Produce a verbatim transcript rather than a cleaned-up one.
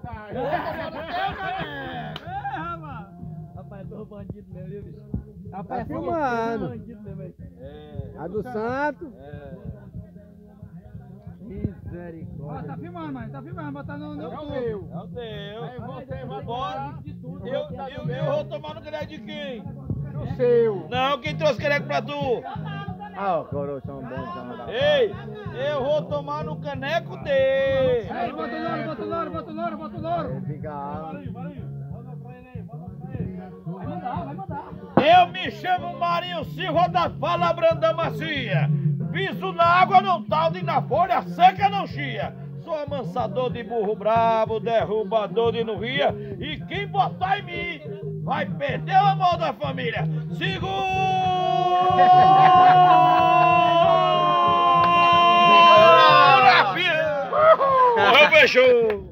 rapaz. Eu vou tomar no teu caneco. É, rapaz. Rapaz, tô bandido mesmo, viu, bicho? Tá filmando. Bandido mesmo, hein? É. A do Santo. É. Ó, tá filmando, mano. Tá filmando, botar no no É o YouTube. meu. É o teu. Aí você vai Bora. de tudo. Eu, eu, eu vou tomar no caneco de quem? O seu. Não, quem trouxe caneco pra tu? Ah, ó, coroa são bons então. Ei, eu vou tomar no caneco dele. Aí, bota o louro, bota o louro, bota o louro, bota o louro. Ele fica alto. Vai mandar, vai mandar. Eu me chamo Marinho Silva da Fala Brandão Macia. Piso na água não talde e na folha seca não chia. Sou amansador de burro brabo, derrubador de novia. E quem botar em mim vai perder o amor da família. Segura, filho! Morreu, fechou!